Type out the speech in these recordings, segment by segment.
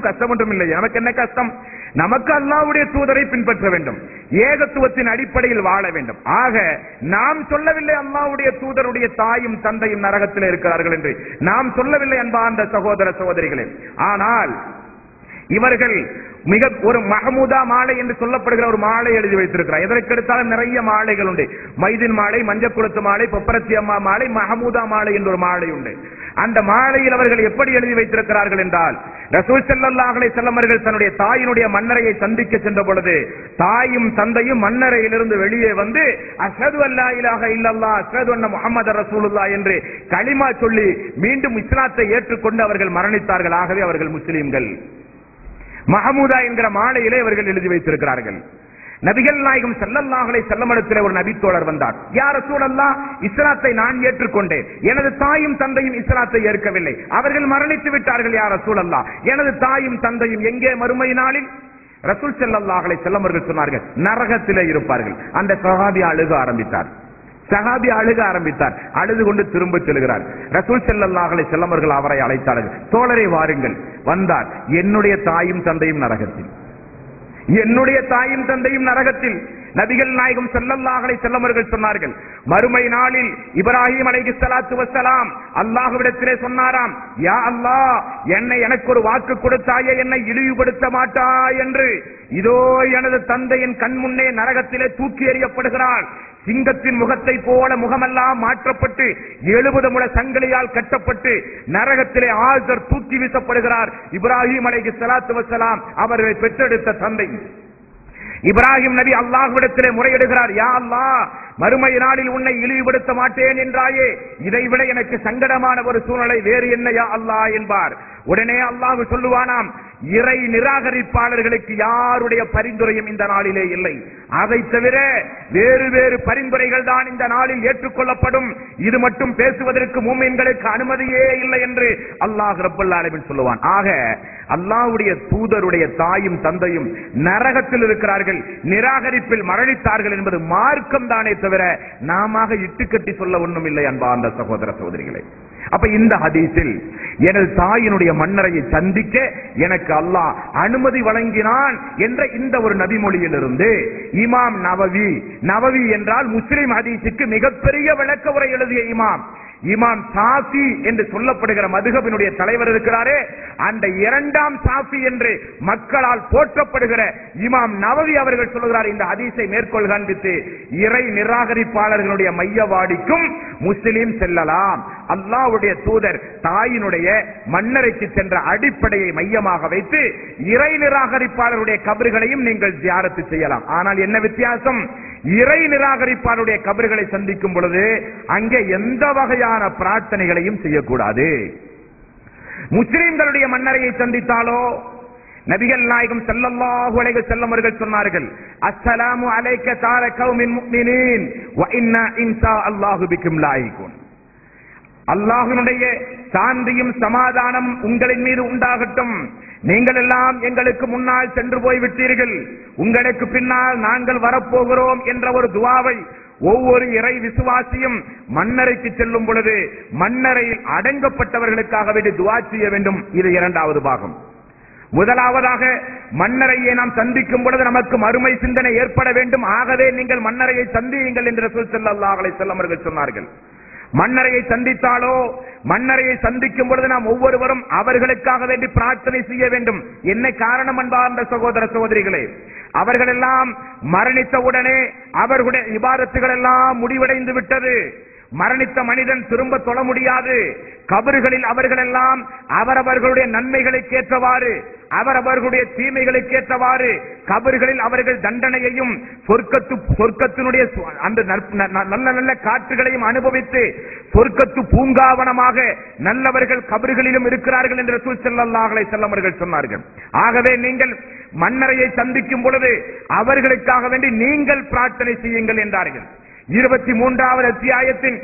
ஒன்றும் கஷ்டம் ஒன்றும் இல்லை. நமக்கு என்ன கஷ்டம்? நமக்கு அல்லாஹ்வுடைய தூதரை பின்பற்ற வேண்டும், ஏகத்துவத்தின் அடிப்படையில் வாழ வேண்டும். ஆக நாம் சொல்லவில்லை அல்லாஹ்வுடைய தூதருடைய தாயும் தந்தையும் நரகத்தில் இருக்கிறார்கள் என்று நாம் சொல்லவில்லை அன்பார்ந்த சகோதர சகோதரிகளே. ஆனால் இவர்கள் மிக ஒரு மஹமூதா மாலை என்று சொல்லப்படுகிற ஒரு மாலை எழுதி வைத்திருக்கிறார். எதற்கு எடுத்தாலும் நிறைய மாலைகள் உண்டு. மைதின் மாலை, மஞ்சக்குளத்து மாலை, பொப்பரத்தி அம்மா மாலை, மஹமூதா மாலை என்ற ஒரு மாலை உண்டு. அந்த மாலையில் அவர்கள் எப்படி எழுதி வைத்திருக்கிறார்கள் என்றால், ரசூல் ஸல்லல்லாஹு அலைஹி வஸல்லம் அவர்கள் தன்னுடைய தாயினுடைய மன்னரையை சந்திக்க சென்ற பொழுது தாயும் தந்தையும் மன்னரையிலிருந்து வெளியே வந்து அஷ்ஹது அல்லா இலாஹ இல்லல்லாஹ் அஷ்ஹது அன்ன முஹம்மது ரசூலுல்லாஹ் என்று கலிமா சொல்லி மீண்டும் இஸ்லாத்தை ஏற்றுக்கொண்டு அவர்கள் மரணித்தார்கள். ஆகவே அவர்கள் முஸ்லிம்கள். மஹமூதா என்கிற மாலையிலே அவர்கள் எழுதி வைத்திருக்கிறார்கள். நபிகள் நாயகம் ஸல்லல்லாஹு அலைஹி வஸல்லம் இடத்திலே ஒரு நபித்தோழர் வந்தார். யா ரசூலல்லாஹ், இஸ்லாத்தை நான் ஏற்றுக்கொண்டேன், எனது தாயும் தந்தையும் இஸ்லாத்தை ஏற்கவில்லை, அவர்கள் மரணித்து விட்டார்கள். யா ரசூலல்லாஹ், எனது தாயும் தந்தையும் எங்கே மறுமை நாளில்? ரசூல் ஸல்லல்லாஹு அலைஹி வஸல்லம் அவர்கள் சொன்னார்கள், நரகத்திலே இருப்பார்கள். அந்த சஹாபி அழுக ஆரம்பித்தார். அழுது கொண்டு திரும்ப செல்கிறார். ரசூல் ஸல்லல்லாஹு அலைஹி வஸல்லம் அவர்கள் அவரை அழைத்தார்கள். தோழரை வாருங்கள். வந்தார். என்னுடைய தாயும் தந்தையும் நரகத்தில், என்னுடைய தாயும் தந்தையும் நரகத்தில். நபிகள் நாயகம் ஸல்லல்லாஹு அலைஹி வஸல்லம் அவர்கள் சொன்னார்கள், மறுமை நாளில் இப்ராஹிம் அலைஹிஸ்ஸலாத்து வஸ்ஸலாம் அல்லாஹ்விடத்திலே சொன்னாராம், யா அல்லாஹ், எனக்கு ஒரு வாக்கு கொடுத்தாயே, என்னை இழிவுபடுத்த மாட்டாய் என்று. இதோ எனது தந்தையின் கண் முன்னே நரகத்திலே தூக்கி எறியப்படுகிறார். சிங்கத்தின் முகத்தை போல முகமெல்லாம் மாற்றப்பட்டு 70 முழ சங்கிலியால் கட்டப்பட்டு நரகத்திலே ஆழ்தர் தூக்கி வீசப்படுகிறார். இப்ராஹிம் அலைஹிஸ்ஸலாத்து வஸ்ஸலாம் அவர்களை பெற்றெடுத்த தந்தை. இப்ராஹிம் நபி அல்லாஹ்விடத்திலே முறையிடுகிறார், யா அல்லாஹ், மறுமை நாளில் உன்னை இழிவுபடுத்த மாட்டேன் என்றாயே, இதைவிட எனக்கு சங்கடமான ஒரு சூழ்நிலை வேறு என்ன யா அல்லாஹ் என்பார். உடனே அல்லாஹ் சொல்லுவானாம், இறை நிராகரிப்பாளர்களுக்கு யாருடைய பரிந்துரையும் இந்த நாளிலே இல்லை, அதை தவிர வேறு வேறு பரிந்துரைகள் தான் இந்த நாளில் ஏற்றுக்கொள்ளப்படும், இது மட்டும் பேசுவதற்கு மூமின்களுக்கு அனுமதியே இல்லை என்று அல்லாஹ் ரப்பல் ஆலமீன் சொல்லுவான். ஆக அல்லாஹ்வுடைய தூதருடைய தாயும் தந்தையும் நரகத்தில் இருக்கிறார்கள், நிராகரிப்பில் மரணித்தார்கள் என்பது மார்க்கம் தானே தவிர நாம இட்டுக்கட்டி சொல்ல ஒண்ணும் இல்லை அன்பார்ந்த சகோதர சகோதரிகளே. அப்ப இந்த ஹதீஸில் எனது தாயினுடைய மன்னரையை சந்திக்க எனக்கு அல்லாஹ் அனுமதி வழங்கினான் என்ற இந்த ஒரு நபிமொழியிலிருந்து இமாம் நவவி என்றால் முஸ்லிம் ஹதீஸுக்கு மிகப்பெரிய விளக்க உரை எழுதிய இமாம் சாஃபி என்று சொல்லப்படுகிற மதுஹபினுடைய தலைவர் இருக்கிறாரே, அந்த இரண்டாம் சாஃபி என்று மக்களால் போற்றப்படுகிற இமாம் நவவி அவர்கள் சொல்லுகிறார், இந்த ஹதீஸை மேற்கோள் காண்பித்து இறை நிராகரிப்பாளர்களுடைய மையவாடிக்கும் முஸ்லிம் செல்லலாம். அல்லாஹ்வுடைய தூதர் தாயினுடைய மன்னரைக்கு சென்ற அடிப்படையை மையமாக வைத்து இறை நிராகரிப்பாளருடைய கபறுகளையும் நீங்கள் ஜியாரத்து செய்யலாம். ஆனால் என்ன வித்தியாசம்? இறை நிராகரிப்பாளருடைய கபறுகளை சந்திக்கும் பொழுது அங்கே எந்த வகையான பிரார்த்தனைகளையும் செய்யக்கூடாது. முஸ்லிம்களுடைய மன்னரையை சந்தித்தாலோ நபிகள் நாயகம் ஸல்லல்லாஹு அலைஹி வஸல்லம் அவர்கள் சொன்னார்கள், அஸ்ஸலாமு அலைக்க தார கௌமின் முஃமினீன் வ இன்னா இன்ஷா அல்லாஹு பிக்கும் லாயிகுன். அல்லாஹ்வுடைய சாந்தியும் சமாதானம் உங்களின் மீது உண்டாகட்டும். நீங்கள் எல்லாம் எங்களுக்கு முன்னால் சென்று போய் விட்டீர்கள், உங்களுக்கு பின்னால் நாங்கள் வரப்போகிறோம் என்ற ஒரு துஆவை ஒவ்வொரு இறை விசுவாசியும் மன்னரைக்கு செல்லும் பொழுது மன்னரையில் அடங்கப்பட்டவர்களுக்காக வேண்டி துஆ செய்ய வேண்டும். இது இரண்டாவது பாகம். முதலாவதாக மன்னரையை நாம் சந்திக்கும் பொழுது நமக்கு மறுமை சிந்தனை ஏற்பட வேண்டும். ஆகவே நீங்கள் மன்னரையை சந்தியுங்கள் என்று ரசூல் ஸல்லல்லாஹு அலைஹி வஸல்லம் அவர்கள் சொன்னார்கள். மன்னரையை சந்தித்தாலோ மன்னரையை சந்திக்கும் பொழுது நாம் ஒவ்வொருவரும் அவர்களுக்காக வேண்டி பிரார்த்தனை செய்ய வேண்டும். என்ன காரணம் அன்பார்ந்த சகோதர சகோதரிகளே? அவர்கள் எல்லாம் மரணித்தவுடனே அவர்களுடைய இபாதத்துகள் எல்லாம் முடிவடைந்து விட்டது. மரணித்த மனிதன் திரும்ப தொழ முடியாது. கபறுகளில் அவர்கள் எல்லாம் அவரவர்களுடைய நன்மைகளுக்கு ஏற்றவாறு அவரவர்களுடைய தீமைகளுக்கு ஏற்றவாறு கபறுகளில் அவர்கள் தண்டனையையும் சொர்க்கத்தினுடைய அந்த நல்ல நல்ல காற்றுகளையும் அனுபவித்து சொர்க்கத்து பூங்காவனமாக நல்லவர்கள் கபறுகளிலும் இருக்கிறார்கள் என்று ரசூல் ஸல்லல்லாஹு அலைஹி வஸல்லம் அவர்கள் சொன்னார்கள். ஆகவே நீங்கள் மன்னரையை சந்திக்கும் பொழுது அவர்களுக்காக வேண்டி நீங்கள் பிரார்த்தனை செய்யுங்கள் என்றார்கள். 23வது அத்தியாயத்தின்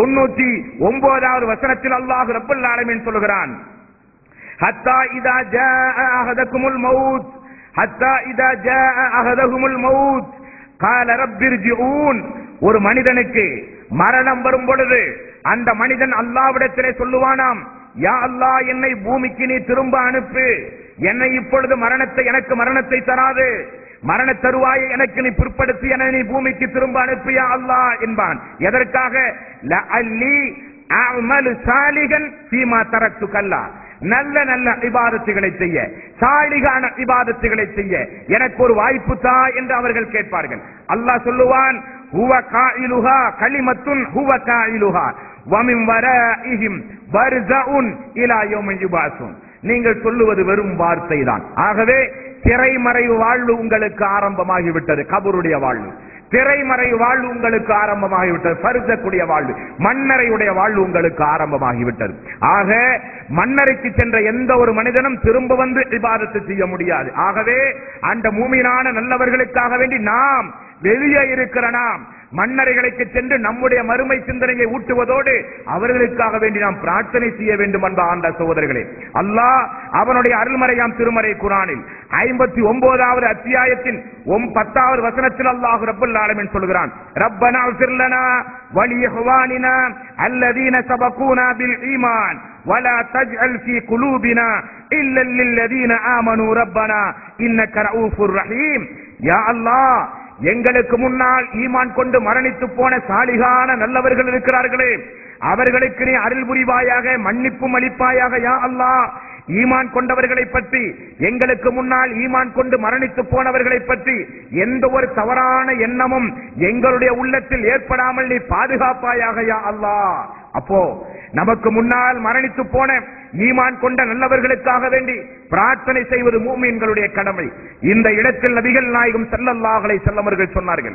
99வது வசனத்தில் அல்லாஹ் ரப்பல் ஆலமீன் சொல்கிறான், ஹத்தா இதா ஜாஅ அஹதகுமுல் மௌத் ஹத்தா இதா ஜாஅ அஹதகுமுல் மௌத் قال رب ارجعون. ஒரு மனிதனுக்கு மரணம் வரும் பொழுது அந்த மனிதன் அல்லாஹ்விடத்திலே சொல்லுவானாம், யா அல்லாஹ், என்னை பூமிக்கு நீ திரும்ப அனுப்பு, என்னை இப்பொழுது எனக்கு மரணத்தை தராது, மரண தருவாயை எனக்கு நீ பிற்படுத்தி என நீ பூமிக்கு திரும்ப அனுப்பியா அல்லாஹ் என்பான். எதற்காக? லஅல்லி அஅமலு சாலிகன் ஃபீமா தரக்து கல்லா, நல்ல நல்ல இபாதத்துகளை செய்ய, சாலிகான இபாதத்துகளை செய்ய எனக்கு ஒரு வாய்ப்பு தா என்று அவர்கள் கேட்பார்கள். அல்லாஹ் சொல்லுவான், ஹுவ காயிலுஹா கலிமத்துன் ஹுவ காயிலுஹா வமின் வராஇஹிம் பர்ஸஉன் இலா யௌமி யுபாஸுன். நீங்கள் சொல்லுவது வெறும் வார்த்தை தான். ஆகவே திரைமறைவு வாழ்வு உங்களுக்கு ஆரம்பமாகிவிட்டது. கபருடைய வாழ்வு, திரைமறை வாழ்வு உங்களுக்கு ஆரம்பமாகிவிட்டது. பருத்தக்கூடிய வாழ்வு, மண்ணறையுடைய வாழ்வு உங்களுக்கு ஆரம்பமாகிவிட்டது. ஆக மண்ணறைக்கு சென்ற எந்த ஒரு மனிதனும் திரும்ப வந்து இபாதத்து செய்ய முடியாது. ஆகவே அந்த மூமினான நல்லவர்களுக்காக வேண்டி நாம் வெளியே இருக்கிற நாம் மண்ணறைகளுக்கு சென்று நம்முடைய மறுமை சிந்தனையை ஊட்டுவதோடு அவர்களுக்காக வேண்டி நாம் பிரார்த்தனை செய்ய வேண்டும் என்ற ஆண்ட சகோதரர்களே, அல்லாஹ் அவனுடைய அருள்மறையாம் திருமறை குர்ஆனில் 59வது அத்தியாயத்தின் 10வது வசனத்தில் அல்லாஹ் ரப்பல் ஆலமீன் சொல்கிறான், ரப்பனா ஃபிர் லனா வ லிஇஹ்வானினா அல்லதீன சபகூனா பில் ஈமான் வலா தஜ்அல் ஃபீ குலூபினா இல்லா லில்லதீன ஆமனூ ரப்பனா இன்னக ரഊஃபுர் ரஹீம். யா அல்லாஹ், எங்களுக்கு முன்னால் ஈமான் கொண்டு மரணித்து போன சாலிகான நல்லவர்கள் இருக்கிறார்களே, அவர்களுக்கு நீ அருள் புரிவாயாக, மன்னிப்பும் அளிப்பாயாக. யா அல்லாஹ், ஈமான் கொண்டவர்களை பற்றி, எங்களுக்கு முன்னால் ஈமான் கொண்டு மரணித்து போனவர்களை பற்றி எந்த ஒரு தவறான எண்ணமும் எங்களுடைய உள்ளத்தில் ஏற்படாமல் நீ பாதுகாப்பாயாக. யா அல்லாஹ், அப்போ நமக்கு முன்னால் மரணித்து போன ஈமான் கொண்ட நல்லவர்களுக்காக வேண்டி பிரார்த்தனை செய்வது மூமின்களுடைய கடமை. இந்த இடத்தில் நபிகள் நாயகம் ஸல்லல்லாஹு அலைஹி வஸல்லம் அவர்கள் சொன்னார்கள்,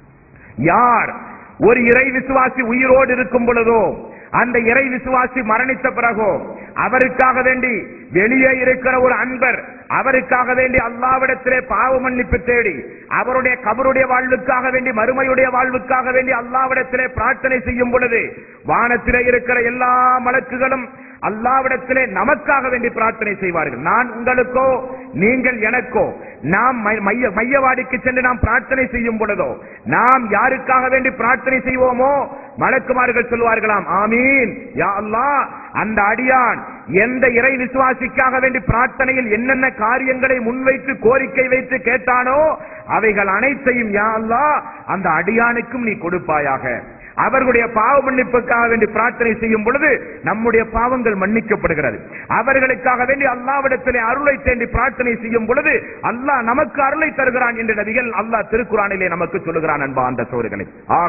யார் ஒரு இறை விசுவாசி உயிரோடு இருக்கும் பொழுதோ, அந்த இறை விசுவாசி மரணித்த பிறகோ, அவருக்காக வேண்டி வெளியே இருக்கிற ஒரு அன்பர் அவருக்காக வேண்டி அல்லாஹ்விடத்திலே பாவ மன்னிப்பு தேடி அவருடைய கபருடைய வாழ்வுக்காக வேண்டி மறுமையுடைய வாழ்வுக்காக வேண்டி அல்லாஹ்விடத்திலே பிரார்த்தனை செய்யும் பொழுது வானத்திலே இருக்கிற எல்லா மலக்குகளும் அல்லாஹ்விடத்திலே நமக்காக வேண்டி பிரார்த்தனை செய்வார்கள். நான் உங்களுக்கோ நீங்கள் எனக்கோ, நாம் மையவாடிக்கு சென்று நாம் பிரார்த்தனை செய்யும் பொழுதோ, நாம் யாருக்காக வேண்டி பிரார்த்தனை செய்வோமோ மலக்குமார்கள் சொல்வார்களாம், ஆமீன் யா அல்லாஹ், அந்த அடியான் எந்த இறை விசுவாசிக்காக வேண்டி பிரார்த்தனையில் என்னென்ன காரியங்களை முன்வைத்து கோரிக்கை வைத்து கேட்டானோ அவைகள் அனைத்தையும் யா அல்லாஹ் அந்த அடியானுக்கும் நீ கொடுப்பாயாக. அவர்களுடைய பாவ மன்னிப்புக்காக வேண்டி பிரார்த்தனை செய்யும் பொழுது நம்முடைய பாவங்கள் மன்னிக்கப்படுகிறது. அவர்களுக்காக வேண்டி அல்லாஹ்விடத்திலே அருளை தேடி பிரார்த்தனை செய்யும் பொழுது அல்லாஹ் நமக்கு அருளை தருகிறான் என்று நபிகள் அல்லாஹ் திருக்குர்ஆனிலே நமக்கு சொல்லுகிறான். அன்பா அந்த சோதர்களே, ஆக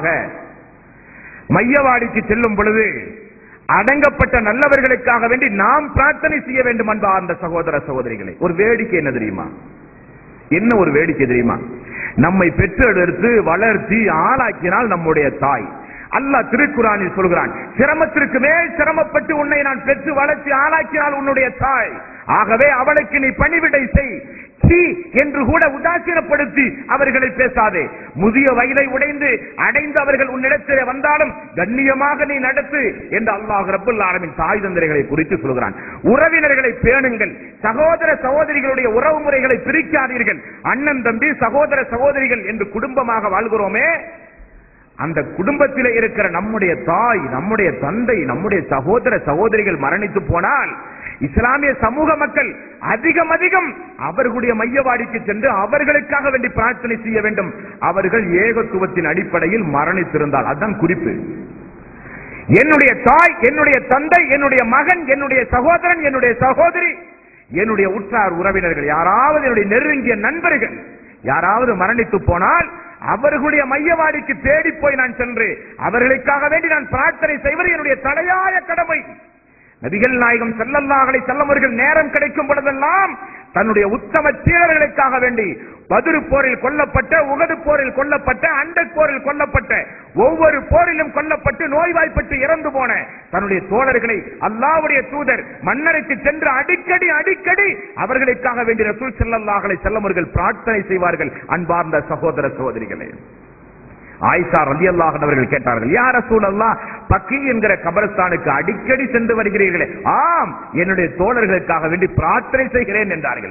மையவாடிக்கு செல்லும் பொழுது அடங்கப்பட்ட நல்லவர்களுக்காக வேண்டி நாம் பிரார்த்தனை செய்ய வேண்டும். அன்பா அந்த சகோதர சகோதரிகளே, ஒரு வேடிக்கை என்ன தெரியுமா? என்ன ஒரு வேடிக்கை தெரியுமா? நம்மை பெற்றெடுத்து வளர்த்தி ஆளாக்கினால் நம்முடைய தாய். அல்லாஹ் திருக்குர்ஆனில் சொல்கிறான், சிரமத்திற்கு மேல் சிரமப்பட்டு உன்னை நான் பெற்று வளர்ச்சி ஆளாக்கினால் உன்னுடைய தாய். ஆகவே அவளுக்கு நீ பணிவிடை செய். என்று கூட உதாசீனப்படுத்தி அவர்களை பேசாதே. முதிய வயதை அடைந்து அவர்கள் உன்னிடத்திலே வந்தாலும் கண்ணியமாக நீ நடத்து என்று அல்லாஹ் ரப்பல் ஆலமீன் தாய் தந்தைகளை குறித்து சொல்கிறான். உறவினர்களை பேணுங்கள், சகோதர சகோதரிகளுடைய உறவு முறைகளை பிரிக்காதீர்கள். அண்ணன் தம்பி சகோதர சகோதரிகள் என்று குடும்பமாக வாழ்கிறோமே, அந்த குடும்பத்திலே இருக்கிற நம்முடைய தாய், நம்முடைய தந்தை, நம்முடைய சகோதர சகோதரிகள் மரணித்து போனால் இஸ்லாமிய சமூக மக்கள் அதிகம் அவர்களுடைய மையவாடிக்கு சென்று அவர்களுக்காக வேண்டி பிரார்த்தனை செய்ய வேண்டும். அவர்கள் ஏகத்துவத்தின் அடிப்படையில் மரணித்திருந்தால் அதுதான் குறிப்பு. என்னுடைய தாய், என்னுடைய தந்தை, என்னுடைய மகன், என்னுடைய சகோதரன், என்னுடைய சகோதரி, என்னுடைய உற்றார் உறவினர்கள், யாராவது என்னுடைய நெருங்கிய நண்பர்கள் யாராவது மரணித்து போனால் அவர்களுடைய மையவாடிக்கு தேடி போய் நான் சென்று அவர்களுக்காக வேண்டி நான் பிரார்த்தனை செய்வது என்னுடைய தலையாய கடமை. நபிகள் நாயகம் ஸல்லல்லாஹு அலைஹி வஸல்லம் அவர்கள் நேரம் கிடைக்கும் பொழுதெல்லாம் தன்னுடைய உத்தம சீடர்களுக்காக வேண்டி பத்ர் போரில் கொல்லப்பட்ட, உஹது போரில் கொல்லப்பட்ட, அண்டக் போரில் கொல்லப்பட்ட, ஒவ்வொரு போரிலும் கொல்லப்பட்டு நோய்வாய்ப்பட்டு இறந்து போன தன்னுடைய தோழர்களை அல்லாஹ்வுடைய தூதர் மன்னரைக்கு சென்று அடிக்கடி அவர்களுக்காக வேண்டி ரசூல் ஸல்லல்லாஹு அலைஹி வஸல்லம் அவர்கள் பிரார்த்தனை செய்வார்கள். அன்பார்ந்த சகோதர சகோதரிகளே, ஆயிஷா ரலியல்லாஹு அன்ஹா அவர்கள் கேட்டார்கள், யா ரசூலல்லாஹ், பக்கீ என்கிற கபரஸ்தானுக்கு அடிக்கடி சென்று வருகிறீர்களே? ஆம், என்னுடைய தோழர்களுக்காக வேண்டி பிரார்த்தனை செய்கிறேன் என்றார்கள்.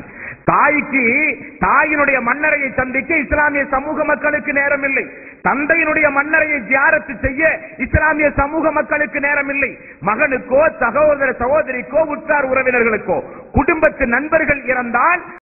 தாய்க்கு தாயினுடைய மன்னரையை சந்திக்க இஸ்லாமிய சமூக மக்களுக்கு நேரம் இல்லை. தந்தையினுடைய மன்னரையை ஜியாரத்து செய்ய இஸ்லாமிய சமூக மக்களுக்கு நேரம் இல்லை. மகனுக்கோ சகோதர சகோதரிக்கோ உற்றார் உறவினர்களுக்கோ குடும்பத்து நண்பர்கள் இறந்தால்